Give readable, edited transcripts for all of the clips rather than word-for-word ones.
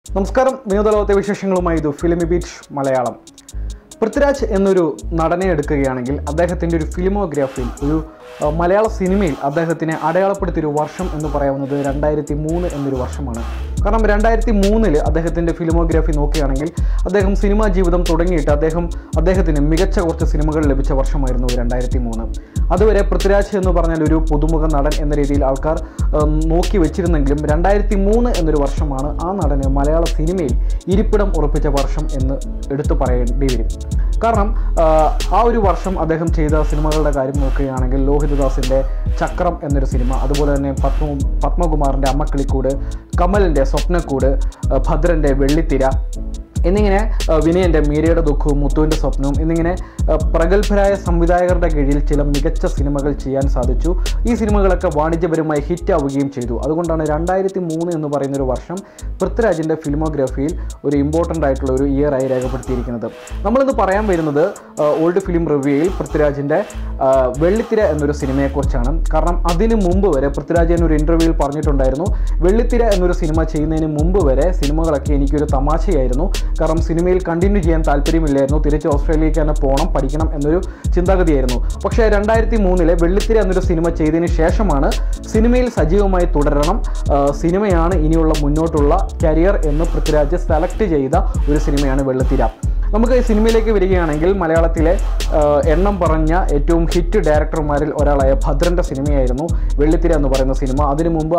നമസ്കാരം, വിനോദലോകത്തെ വിശേഷങ്ങളുമായി ഇത് ഫിലിമിബീറ്റ് മലയാളം. പൃഥ്വിരാജ് എന്നൊരു നടനെ എടുക്കുകയാണെങ്കിൽ അദ്ദേഹത്തിൻ്റെ ഒരു ഫിലിമോഗ്രാഫിയിൽ ഒരു മലയാള സിനിമയിൽ അദ്ദേഹത്തിനെ അടയാളപ്പെടുത്തിയൊരു വർഷം എന്ന് പറയാവുന്നത് 2003 എന്നൊരു വർഷമാണ്. കാരണം 2003 അദ്ദേഹത്തിൻ്റെ ഫിലിമോഗ്രാഫി നോക്കുകയാണെങ്കിൽ അദ്ദേഹം സിനിമാ ജീവിതം തുടങ്ങിയിട്ട് അദ്ദേഹത്തിന് മികച്ച കുറച്ച് സിനിമകൾ ലഭിച്ച വർഷമായിരുന്നു 2003. അതുവരെ പൃഥ്വിരാജ് എന്ന് പറഞ്ഞാൽ ഒരു പുതുമുഖ നടൻ എന്ന രീതിയിൽ ആൾക്കാർ നോക്കി വെച്ചിരുന്നെങ്കിലും 2003 എന്നൊരു വർഷമാണ് ആ നടന് മലയാള സിനിമയിൽ ഇരിപ്പിടം ഉറപ്പിച്ച വർഷം എന്ന് എടുത്തു പറയേണ്ടി വരും. കാരണം ആ ഒരു വർഷം അദ്ദേഹം ചെയ്ത സിനിമകളുടെ കാര്യം നോക്കുകയാണെങ്കിൽ ലോഹിതദാസിൻ്റെ ചക്രം എന്നൊരു സിനിമ, അതുപോലെ തന്നെ പത്മകുമാറിൻ്റെ അമ്മക്കിളിക്കൂട്, കമലിൻ്റെ സ്വപ്നക്കൂട്, ഭദ്രൻ്റെ വെള്ളിത്തിര എന്നിങ്ങനെ വിനയൻ്റെ മീരയുടെ ദുഃഖവും മുത്തുവിൻ്റെ സ്വപ്നവും എന്നിങ്ങനെ പ്രഗത്ഭരായ സംവിധായകരുടെ കീഴിൽ ചില മികച്ച സിനിമകൾ ചെയ്യാൻ സാധിച്ചു. ഈ സിനിമകളൊക്കെ വാണിജ്യപരമായി ഹിറ്റാവുകയും ചെയ്തു. അതുകൊണ്ടാണ് 2003 എന്ന് പറയുന്നൊരു വർഷം പൃഥ്വിരാജിൻ്റെ ഫിലിമോഗ്രാഫിയിൽ ഒരു ഇമ്പോർട്ടൻ്റ് ആയിട്ടുള്ള ഒരു ഇയറായി രേഖപ്പെടുത്തിയിരിക്കുന്നത്. നമ്മളിന്ന് പറയാൻ വരുന്നത് ഓൾഡ് ഫിലിം റിവ്യൂയിൽ പൃഥ്വിരാജിൻ്റെ വെള്ളിത്തിര എന്നൊരു സിനിമയെക്കുറിച്ചാണ്. കാരണം അതിന് മുമ്പ് വരെ പൃഥ്വിരാജ് ഒരു ഇൻ്റർവ്യൂവിൽ പറഞ്ഞിട്ടുണ്ടായിരുന്നു, വെള്ളിത്തിര എന്നൊരു സിനിമ ചെയ്യുന്നതിന് മുമ്പ് വരെ സിനിമകളൊക്കെ എനിക്കൊരു തമാശയായിരുന്നു. കാരണം സിനിമയിൽ കണ്ടിന്യൂ ചെയ്യാൻ താല്പര്യമില്ലായിരുന്നു, തിരിച്ച് ഓസ്ട്രേലിയക്ക് തന്നെ പോകണം, പഠിക്കണം എന്നൊരു ചിന്താഗതിയായിരുന്നു. പക്ഷേ 2003 വെള്ളിത്തിര എന്നൊരു സിനിമ ചെയ്തതിന് ശേഷമാണ് സിനിമയിൽ സജീവമായി തുടരണം, സിനിമയാണ് ഇനിയുള്ള മുന്നോട്ടുള്ള കരിയർ എന്ന് പൃഥ്വിരാജ് സെലക്ട് ചെയ്ത ഒരു സിനിമയാണ് വെള്ളിത്തിര. നമുക്ക് ഈ സിനിമയിലേക്ക് വരികയാണെങ്കിൽ മലയാളത്തിലെ എണ്ണം പറഞ്ഞ ഏറ്റവും ഹിറ്റ് ഡയറക്ടർമാരിൽ ഒരാളായ ഭദ്രൻ്റെ സിനിമയായിരുന്നു വെള്ളിത്തിര എന്ന് പറയുന്ന സിനിമ. അതിനു മുമ്പ്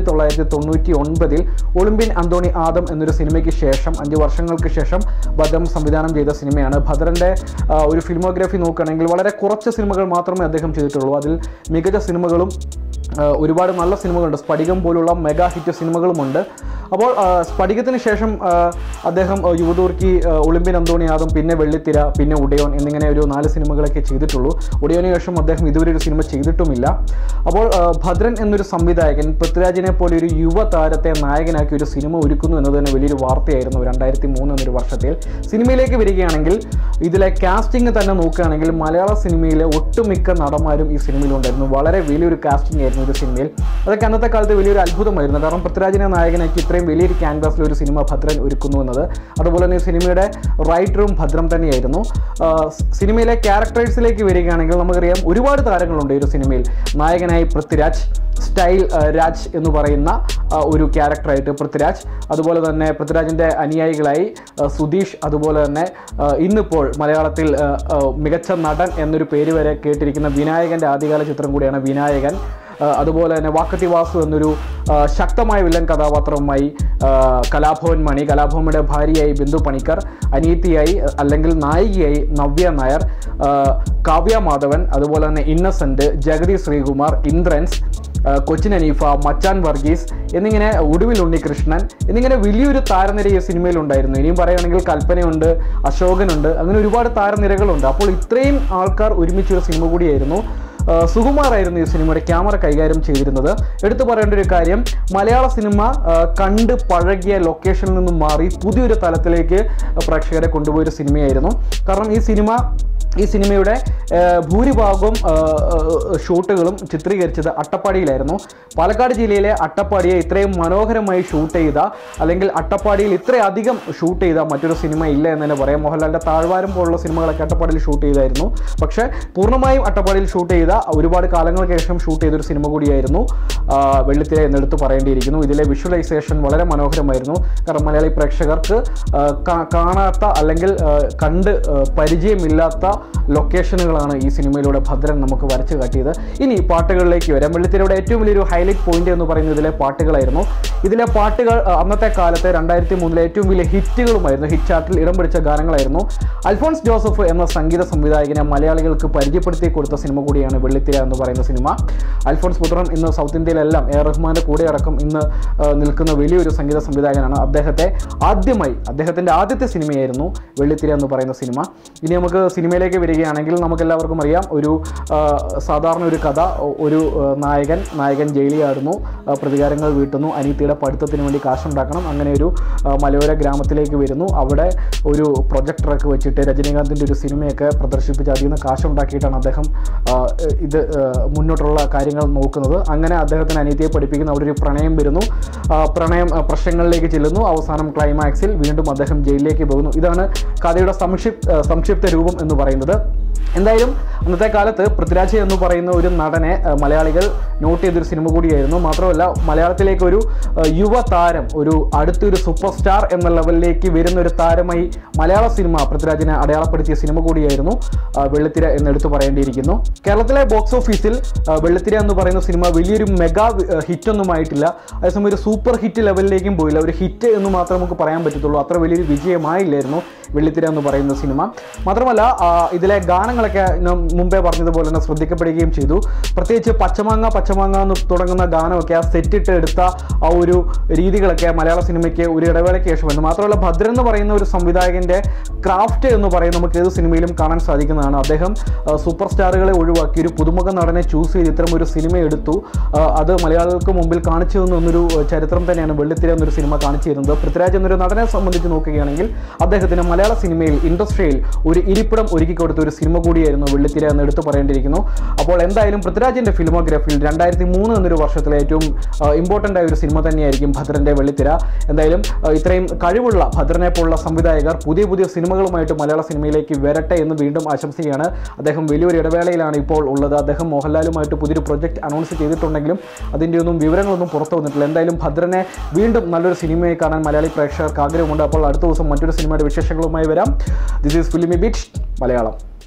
1999 ഒളിമ്പ്യൻ അന്തോണി ആദം എന്നൊരു സിനിമയ്ക്ക് ശേഷം 5 വർഷങ്ങൾക്ക് ശേഷം ഭദ്രൻ സംവിധാനം ചെയ്ത സിനിമയാണ്. ഭദ്രൻ്റെ ഒരു ഫിലിമോഗ്രാഫി നോക്കുകയാണെങ്കിൽ വളരെ കുറച്ച് സിനിമകൾ മാത്രമേ അദ്ദേഹം ചെയ്തിട്ടുള്ളൂ. അതിൽ മികച്ച സിനിമകളും ഒരുപാട് നല്ല സിനിമകളുണ്ട്. സ്ഫടികം പോലുള്ള മെഗാ ഹിറ്റ് സിനിമകളുമുണ്ട്. അപ്പോൾ സ്ഫടികത്തിന് ശേഷം അദ്ദേഹം യുവതൂർക്കി, ഒളിമ്പ്യൻ അന്തോണി ആദം, പിന്നെ വെള്ളിത്തിര, പിന്നെ ഉടയോൻ എന്നിങ്ങനെ ഒരു 4 സിനിമകളൊക്കെ ചെയ്തിട്ടുള്ളൂ. ഉടയോന് ശേഷം അദ്ദേഹം ഇതുവരെ ഒരു സിനിമ ചെയ്തിട്ടുമില്ല. അപ്പോൾ ഭദ്രൻ എന്നൊരു സംവിധായകൻ പൃഥ്വിരാജിനെ പോലെ ഒരു യുവതാരത്തെ നായകനാക്കി ഒരു സിനിമ ഒരുക്കുന്നു എന്നത് തന്നെ വലിയൊരു വാർത്തയായിരുന്നു 2003 എന്നൊരു വർഷത്തിൽ. സിനിമയിലേക്ക് വരികയാണെങ്കിൽ ഇതിലെ കാസ്റ്റിംഗ് തന്നെ നോക്കുകയാണെങ്കിൽ മലയാള സിനിമയിലെ ഒട്ടുമിക്ക നടന്മാരും ഈ സിനിമയിലുണ്ടായിരുന്നു. വളരെ വലിയൊരു കാസ്റ്റിംഗ് ആയിരുന്നു ഒരു സിനിമയിൽ. അതൊക്കെ അന്നത്തെ കാലത്ത് വലിയൊരു അത്ഭുതമായിരുന്നു. കാരണം പൃഥ്വിരാജിനെ നായകനാക്കി ഇത്രയും വലിയൊരു ക്യാൻവാസിൽ ഒരു സിനിമ ഭദ്രൻ ഒരുക്കുന്നു എന്നത്. അതുപോലെ തന്നെ സിനിമയുടെ റൈറ്ററും ഭദ്രൻ തന്നെയായിരുന്നു. സിനിമയിലെ ക്യാരക്ടേഴ്സിലേക്ക് വരികയാണെങ്കിൽ നമുക്കറിയാം ഒരുപാട് താരങ്ങളുണ്ട് ഈ ഒരു സിനിമയിൽ. നായകനായി പൃഥ്വിരാജ്, സ്റ്റൈൽ രാജ് എന്ന് പറയുന്ന ഒരു ക്യാരക്ടറായിട്ട് പൃഥ്വിരാജ്, അതുപോലെ തന്നെ പൃഥ്വിരാജിൻ്റെ അനുയായികളായി സുധീഷ്, അതുപോലെ തന്നെ ഇന്നിപ്പോൾ മലയാളത്തിൽ മികച്ച നടൻ എന്നൊരു പേര് വരെ കേട്ടിരിക്കുന്ന വിനായകൻ്റെ ആദ്യകാല ചിത്രം കൂടിയാണ് വിനായകൻ. അതുപോലെ തന്നെ വാക്കത്തി വാസു എന്നൊരു ശക്തമായ വില്ലൻ കഥാപാത്രവുമായി കലാഭവൻ മണി, കലാഭവന്റെ ഭാര്യയായി ബിന്ദു പണിക്കർ, അനീതിയായി അല്ലെങ്കിൽ നായികയായി നവ്യ നായർ, കാവ്യ മാധവൻ, അതുപോലെ തന്നെ ഇന്നസെന്റ്, ജഗതി ശ്രീകുമാർ, ഇന്ദ്രൻസ്, കൊച്ചിൻ അനീഫ, മച്ചാൻ വർഗീസ് എന്നിങ്ങനെ ഒടുവിൽ ഉണ്ണികൃഷ്ണൻ എന്നിങ്ങനെ വലിയൊരു താരനിര ഈ സിനിമയിലുണ്ടായിരുന്നു. ഇനിയും പറയുകയാണെങ്കിൽ കൽപ്പനയുണ്ട്, അശോകനുണ്ട്, അങ്ങനെ ഒരുപാട് താരനിരകളുണ്ട്. അപ്പോൾ ഇത്രയും ആൾക്കാർ ഒരുമിച്ചൊരു സിനിമ കൂടിയായിരുന്നു. സുകുമാറായിരുന്നു ഈ സിനിമയുടെ ക്യാമറ കൈകാര്യം ചെയ്തിരുന്നത്. എടുത്തു പറയേണ്ട ഒരു കാര്യം, മലയാള സിനിമ കണ്ട് പഴകിയ ലൊക്കേഷനിൽ നിന്നും മാറി പുതിയൊരു തലത്തിലേക്ക് പ്രേക്ഷകരെ കൊണ്ടുപോയൊരു സിനിമയായിരുന്നു. കാരണം ഈ സിനിമയുടെ ഭൂരിഭാഗവും ഷൂട്ടുകളും ചിത്രീകരിച്ചത് അട്ടപ്പാടിയിലായിരുന്നു. പാലക്കാട് ജില്ലയിലെ അട്ടപ്പാടിയെ ഇത്രയും മനോഹരമായി ഷൂട്ട് ചെയ്ത, അല്ലെങ്കിൽ അട്ടപ്പാടിയിൽ ഇത്രയധികം ഷൂട്ട് ചെയ്ത മറ്റൊരു സിനിമ ഇല്ല എന്ന് തന്നെ പറയാം. മോഹൻലാലിൻ്റെ താഴ്വാരം പോലുള്ള സിനിമകളൊക്കെ അട്ടപ്പാടിയിൽ ഷൂട്ട് ചെയ്തായിരുന്നു. പക്ഷേ പൂർണ്ണമായും അട്ടപ്പാടിയിൽ ഷൂട്ട് ചെയ്ത, ഒരുപാട് കാലങ്ങൾക്ക് ശേഷം ഷൂട്ട് ചെയ്തൊരു സിനിമ കൂടിയായിരുന്നു വെള്ളിത്തിര എന്നെടുത്ത് പറയേണ്ടിയിരിക്കുന്നു. ഇതിലെ വിഷ്വലൈസേഷൻ വളരെ മനോഹരമായിരുന്നു. കാരണം മലയാളി പ്രേക്ഷകർക്ക് കാണാത്ത അല്ലെങ്കിൽ കണ്ട് പരിചയമില്ലാത്ത ലൊക്കേഷനുകളാണ് ഈ സിനിമയിലൂടെ ഭദ്രൻ നമുക്ക് വരച്ചു കാട്ടിയത്. ഇനി പാട്ടുകളിലേക്ക് വരാം. വെള്ളിത്തിരയുടെ ഏറ്റവും വലിയൊരു ഹൈലൈറ്റ് പോയിന്റ് എന്ന് പറയുന്നത് ഇതിലെ പാട്ടുകളായിരുന്നു. ഇതിലെ പാട്ടുകൾ അന്നത്തെ കാലത്തെ 2003 ഏറ്റവും വലിയ ഹിറ്റുകളുമായിരുന്നു. ഹിറ്റ് ചാർട്ടിൽ ഇടം പിടിച്ച ഗാനങ്ങളായിരുന്നു. അൽഫോൺസ് ജോസഫ് എന്ന സംഗീത സംവിധായകനെ മലയാളികൾക്ക് പരിചയപ്പെടുത്തി കൊടുത്ത സിനിമ കൂടിയാണ് വെള്ളിത്തിര എന്ന് പറയുന്ന സിനിമ. അൽഫോൺസ് പുത്രൻ ഇന്ന് സൗത്ത് ഇന്ത്യയിലെല്ലാം എ റഹ്മാന്റെ കൂടെ അടക്കം ഇന്ന് നിൽക്കുന്ന വലിയൊരു സംഗീത സംവിധായകനാണ്. അദ്ദേഹത്തിൻ്റെ ആദ്യത്തെ സിനിമയായിരുന്നു വെള്ളിത്തിര എന്ന് പറയുന്ന സിനിമ. ഇനി നമുക്ക് സിനിമയിലേക്ക് കഥയിലേക്ക് വരികയാണെങ്കിൽ നമുക്കെല്ലാവർക്കും അറിയാം, ഒരു സാധാരണ ഒരു കഥ. ഒരു നായകൻ ജയിലിൽ ആടുന്നു, പ്രതികാരങ്ങൾ വീട്ടുന്നു, അനീതിയുടെ പഠിത്തത്തിന് വേണ്ടി കാശുണ്ടാക്കണം. അങ്ങനെ ഒരു മലയോര ഗ്രാമത്തിലേക്ക് വരുന്നു. അവിടെ ഒരു പ്രൊജക്ടറൊക്കെ വെച്ചിട്ട് രജനീകാന്തിൻ്റെ ഒരു സിനിമയൊക്കെ പ്രദർശിപ്പിച്ച് അതിൽ നിന്ന് കാശുണ്ടാക്കിയിട്ടാണ് അദ്ദേഹം ഇത് മുന്നോട്ടുള്ള കാര്യങ്ങൾ നോക്കുന്നത്. അങ്ങനെ അദ്ദേഹത്തിന് അനീതിയെ പഠിപ്പിക്കുന്ന അവിടെ ഒരു പ്രണയം വരുന്നു. പ്രണയം പ്രശ്നങ്ങളിലേക്ക് ചെല്ലുന്നു. അവസാനം ക്ലൈമാക്സിൽ വീണ്ടും അദ്ദേഹം ജയിലിലേക്ക് പോകുന്നു. ഇതാണ് കഥയുടെ സംക്ഷിപ്ത രൂപം എന്ന് പറയുന്നത്. എന്തായാലും അന്നത്തെ കാലത്ത് പൃഥ്വിരാജ് എന്ന് പറയുന്ന ഒരു നടനെ മലയാളികൾ നോട്ട് ചെയ്തൊരു സിനിമ കൂടിയായിരുന്നു. മാത്രമല്ല, മലയാളത്തിലേക്ക് ഒരു യുവതാരം, ഒരു അടുത്തൊരു സൂപ്പർ സ്റ്റാർ എന്ന ലെവലിലേക്ക് വരുന്ന ഒരു താരമായി മലയാള സിനിമ പൃഥ്വിരാജിനെ അടയാളപ്പെടുത്തിയ സിനിമ കൂടിയായിരുന്നു വെള്ളിത്തിര എന്നെടുത്ത് പറയേണ്ടിയിരിക്കുന്നു. കേരളത്തിലെ ബോക്സ് ഓഫീസിൽ വെള്ളിത്തിര എന്ന് പറയുന്ന സിനിമ വലിയൊരു മെഗാ ഹിറ്റൊന്നും ആയിട്ടില്ല. അതേസമയം ഒരു സൂപ്പർ ഹിറ്റ് ലെവലിലേക്കും പോയില്ല. ഒരു ഹിറ്റ് എന്ന് മാത്രമേ നമുക്ക് പറയാൻ പറ്റത്തുള്ളൂ. അത്ര വലിയൊരു വിജയമായില്ലായിരുന്നു വെള്ളിത്തിര എന്ന് പറയുന്ന സിനിമ. മാത്രമല്ല, ഇതിലെ ഗാനങ്ങളൊക്കെ മുമ്പേ പറഞ്ഞതുപോലെ തന്നെ ശ്രദ്ധിക്കപ്പെടുകയും ചെയ്തു. പ്രത്യേകിച്ച് പച്ചമാങ്ങ എന്ന് തുടങ്ങുന്ന ഗാനമൊക്കെ ആ സെറ്റിട്ട് എടുത്ത ആ ഒരു രീതികളൊക്കെ മലയാള സിനിമയ്ക്ക് ഒരു ഇടവേളയ്ക്ക് ശേഷം വന്നു. മാത്രമല്ല, ഭദ്രൻ എന്ന് പറയുന്ന ഒരു സംവിധായകൻ്റെ ക്രാഫ്റ്റ് എന്ന് പറയുന്നത് നമുക്ക് ഏത് സിനിമയിലും കാണാൻ സാധിക്കുന്നതാണ്. അദ്ദേഹം സൂപ്പർ സ്റ്റാറുകളെ ഒഴിവാക്കി ഒരു പുതുമുഖ നടനെ ചൂസ് ചെയ്ത് ഇത്തരം ഒരു സിനിമ എടുത്തു. അത് മലയാളികൾക്ക് മുമ്പിൽ കാണിച്ചു തന്നൊരു ചരിത്രം തന്നെയാണ് വെള്ളിത്തിര എന്നൊരു സിനിമ കാണിച്ചു തരുന്നത്. പൃഥ്വിരാജ് എന്നൊരു നടനെ സംബന്ധിച്ച് നോക്കുകയാണെങ്കിൽ അദ്ദേഹത്തിന് മലയാള സിനിമയിൽ, ഇൻഡസ്ട്രിയിൽ ഒരു ഇരിപ്പിടം ഒരുക്കി കൊടുത്ത ഒരു സിനിമ കൂടിയായിരുന്നു വെള്ളിത്തിര എന്ന് എടുത്തു പറയേണ്ടിയിരിക്കുന്നു. അപ്പോൾ എന്തായാലും പൃഥ്വിരാജിൻ്റെ ഫിലിമോഗ്രാഫിയിൽ 2003 എന്നൊരു വർഷത്തിലെ ഏറ്റവും ഇമ്പോർട്ടൻ്റ് ആയ ഒരു സിനിമ തന്നെയായിരിക്കും ഭദ്രൻ്റെ വെള്ളിത്തിര. എന്തായാലും ഇത്രയും കഴിവുള്ള ഭദ്രനെ പോലുള്ള സംവിധായകർ പുതിയ സിനിമകളുമായിട്ട് മലയാള സിനിമയിലേക്ക് വരട്ടെ എന്ന് വീണ്ടും ആശംസിക്കുകയാണ്. അദ്ദേഹം വലിയൊരു ഇടവേളയിലാണ് ഇപ്പോൾ ഉള്ളത്. അദ്ദേഹം മോഹൻലാലുമായിട്ട് പുതിയൊരു പ്രൊജക്ട് അനൗൺസ് ചെയ്തിട്ടുണ്ടെങ്കിലും അതിൻ്റെ ഒന്നും വിവരങ്ങളൊന്നും പുറത്തു വന്നിട്ടില്ല. എന്തായാലും ഭദ്രനെ വീണ്ടും നല്ലൊരു സിനിമയെ കാണാൻ മലയാളി പ്രേക്ഷകർക്ക് ആഗ്രഹമുണ്ട്. അപ്പോൾ അടുത്ത ദിവസം മറ്റൊരു സിനിമയുടെ വിശേഷങ്ങളുമായി വരാം. This is Filmibeat Malayalam.